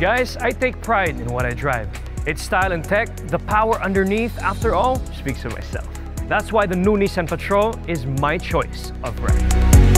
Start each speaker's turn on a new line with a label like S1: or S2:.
S1: Guys, I take pride in what I drive. Its style and tech, the power underneath, after all, speaks for myself. That's why the new Nissan Patrol is my choice of brand.